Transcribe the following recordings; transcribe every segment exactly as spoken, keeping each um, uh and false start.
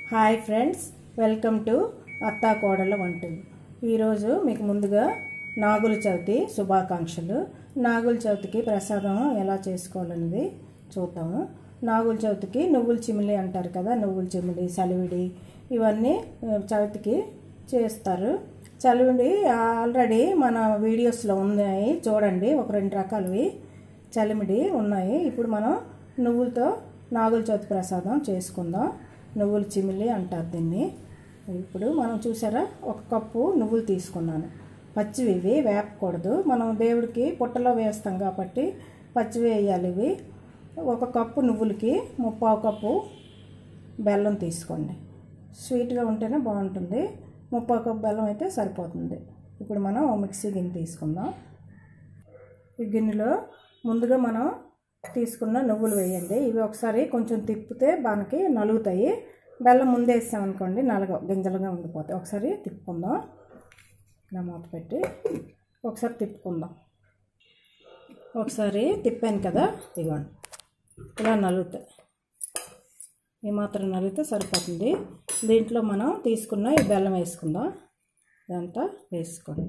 Hi friends, welcome to అత్తా కోడళ్ళ వంటలు. ఈరోజు మీకు ముందుగా నాగుల చవితి శుభాకాంక్షలు. నాగుల చవితికి ప్రసాదం ఎలా చేసుకోవాలనేది చూద్దాము. నాగుల చవితికి నువ్వుల చిమిలి అంటారు కదా, నువ్వుల చిమిలి, చలివిడి ఇవన్నీ చవితికి చేస్తారు. చలివిడి ఆల్రెడీ మన వీడియోస్లో ఉన్నాయి, చూడండి. ఒక రెండు రకాలవి చలిమిడి ఉన్నాయి. ఇప్పుడు మనం నువ్వులతో నాగుల చవితి ప్రసాదం చేసుకుందాం. నువ్వుల చిమిలి అంటారు దీన్ని. ఇప్పుడు మనం చూసారా, ఒక కప్పు నువ్వులు తీసుకున్నాను. పచ్చివి ఇవి వేపకూడదు, మనం దేవుడికి పుట్టలో వేస్తాం కాబట్టి పచ్చివి వేయాలి. ఇవి ఒక కప్పు నువ్వులకి ముప్పావు కప్పు బెల్లం తీసుకోండి. స్వీట్గా ఉంటేనే బాగుంటుంది. ముప్పావు కప్పు బెల్లం అయితే సరిపోతుంది. ఇప్పుడు మనం మిక్సీ గిన్నె తీసుకుందాం. ఈ గిన్నెలో ముందుగా మనం తీసుకున్న నువ్వులు వేయండి. ఇవి ఒకసారి కొంచెం తిప్పితే మనకి నలుగుతాయి. బెల్లం ముందే వేసామనుకోండి నలగ గింజలుగా ఉండిపోతాయి. ఒకసారి తిప్పుకుందాం. ఇలా మూత పెట్టి ఒకసారి తిప్పుకుందాం. ఒకసారి తిప్పాను కదా, ఇదిగోండి ఇలా నలుగుతాయి. ఈ మాత్రం నలిగితే సరిపోతుంది. దీంట్లో మనం తీసుకున్న ఈ బెల్లం వేసుకుందాం. ఇదంతా వేసుకోండి.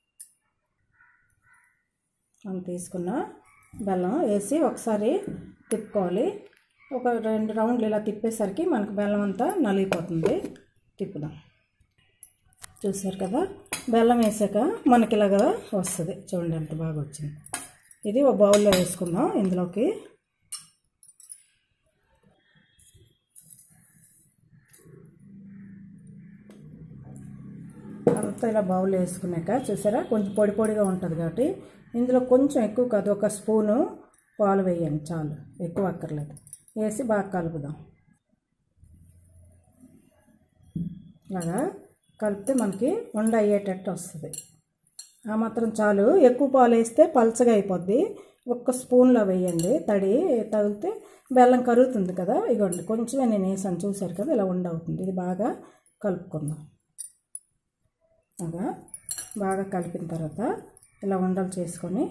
మనం తీసుకున్న బెల్లం వేసి ఒకసారి తిప్పుకోవాలి. ఒక రెండు రౌండ్లు ఇలా తిప్పేసరికి మనకు బెల్లం అంతా నలిగిపోతుంది. తిప్పుదాం. చూసారు కదా, బెల్లం వేసాక మనకి ఇలాగా వస్తుంది. చూడండి ఎంత బాగా వచ్చింది. ఇది ఒక బౌల్లో వేసుకుందాం. ఇందులోకి అంతా ఇలా బౌల్లో వేసుకున్నాక చూసారా, కొంచెం పొడి పొడిగా ఉంటుంది కాబట్టి ఇందులో కొంచెం ఎక్కువ కాదు, ఒక స్పూను పాలు వేయండి చాలు, ఎక్కువ అక్కర్లేదు. వేసి బాగా కలుపుదాం. అలాగా కలిపితే మనకి ఉండ అయ్యేటట్టు వస్తుంది. ఆ మాత్రం చాలు. ఎక్కువ పాలు వేస్తే పలచగా అయిపోద్ది. ఒక్క స్పూన్లో వేయండి. తడి తగిలితే బెల్లం కరుగుతుంది కదా. ఇగోండి కొంచెమే నేను వేసాను, చూసారు కదా, ఇలా ఉండ అవుతుంది. ఇది బాగా కలుపుకుందాం. అలా బాగా కలిపిన తర్వాత ఇలా ఉండలు చేసుకొని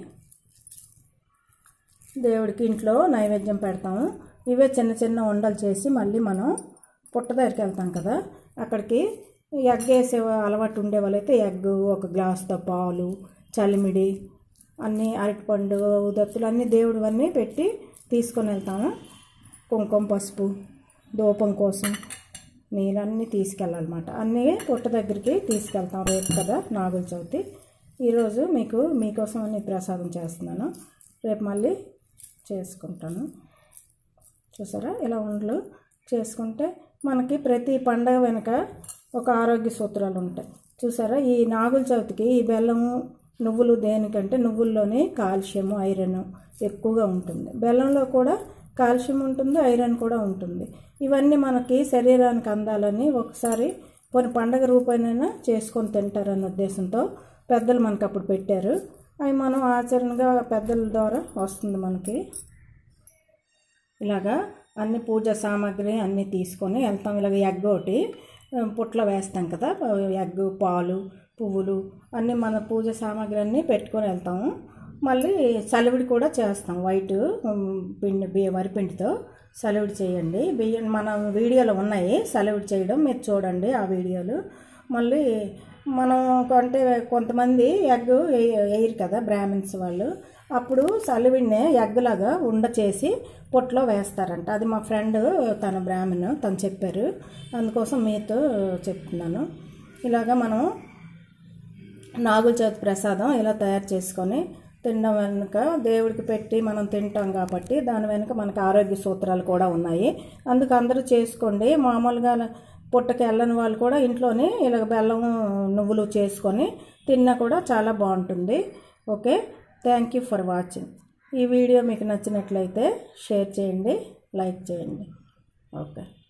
దేవుడికి ఇంట్లో నైవేద్యం పెడతాము. ఇవే చిన్న చిన్న ఉండలు చేసి మళ్ళీ మనం పుట్ట దగ్గరికి వెళ్తాం కదా, అక్కడికి ఎగ్ వేసే అలవాటు ఉండే వాళ్ళైతే ఎగ్, ఒక గ్లాసుతో పాలు, చలిమిడి, అన్నీ అరటిపండు, దత్తులు అన్నీ దేవుడివన్నీ పెట్టి తీసుకొని వెళ్తాము. కుంకుమ, పసుపు, ధూపం కోసం నీరన్నీ తీసుకెళ్ళాలన్నమాట. అన్నీ పుట్ట దగ్గరికి తీసుకెళ్తాం. రేపు కదా నాగుల చవితి. ఈరోజు మీకు మీకోసం అన్ని ప్రసాదం చేస్తున్నాను. రేపు మళ్ళీ చేసుకుంటాను. చూసారా, ఇలా ఉండలు చేసుకుంటే మనకి ప్రతి పండగ వెనుక ఒక ఆరోగ్య సూత్రాలు ఉంటాయి. చూసారా, ఈ నాగుల చవితికి ఈ బెల్లము, నువ్వులు దేనికంటే నువ్వుల్లోనే కాల్షియము, ఐరన్ ఎక్కువగా ఉంటుంది. బెల్లంలో కూడా కాల్షియం ఉంటుంది, ఐరన్ కూడా ఉంటుంది. ఇవన్నీ మనకి శరీరానికి అందాలని ఒకసారి కొన్ని పండగ రూపాయనైనా చేసుకొని తింటారన్న ఉద్దేశంతో పెద్దలు మనకు అప్పుడు పెట్టారు. అవి మనం ఆచరణగా పెద్దల ద్వారా వస్తుంది మనకి. ఇలాగా అన్ని పూజ సామాగ్రి అన్నీ తీసుకొని వెళ్తాం. ఇలాగ ఎగ్ ఒకటి పుట్లో వేస్తాం కదా, ఎగ్, పాలు, పువ్వులు అన్నీ మన పూజ సామాగ్రి అన్నీ పెట్టుకొని వెళ్తాము. మళ్ళీ చలివిడి కూడా చేస్తాం. వైట్ పిండి బియ్య వరిపిండితో చలివిడి చేయండి. బియ్యం మన వీడియోలో ఉన్నాయి చలివిడి చేయడం, మీరు చూడండి ఆ వీడియోలు. మళ్ళీ మనం అంటే కొంతమంది ఎగ్ వేయరు కదా బ్రాహ్మిన్స్ వాళ్ళు, అప్పుడు చలివిడినే ఎగ్లాగా ఉండ చేసి పొట్లో వేస్తారంట. అది మా ఫ్రెండ్, తన బ్రాహ్మణ్, తను చెప్పారు, అందుకోసం మీతో చెప్తున్నాను. ఇలాగా మనం నాగుల చవితి ప్రసాదం ఇలా తయారు చేసుకొని తినడం వెనుక దేవుడికి పెట్టి మనం తింటాం కాబట్టి దాని వెనుక మనకు ఆరోగ్య సూత్రాలు కూడా ఉన్నాయి. అందుకు అందరూ చేసుకోండి. మామూలుగా పుట్టకి వెళ్ళని వాళ్ళు కూడా ఇంట్లోనే ఇలా బెల్లం, నువ్వులు చేసుకొని తిన్నా కూడా చాలా బాగుంటుంది. Okay, thank you for watching. ఈ వీడియో మీకు నచ్చినట్లయితే షేర్ చేయండి, లైక్ చేయండి. ఓకే.